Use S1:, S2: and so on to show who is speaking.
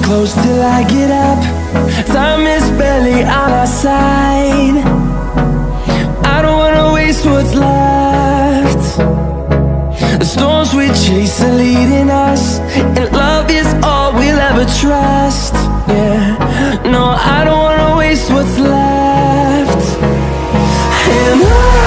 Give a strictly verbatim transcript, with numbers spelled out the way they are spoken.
S1: close till I get up. Time is barely on our side. I don't wanna waste what's left. The storms we chase are leading us, and love is all we'll ever trust. Yeah, no, I don't wanna waste what's left. And I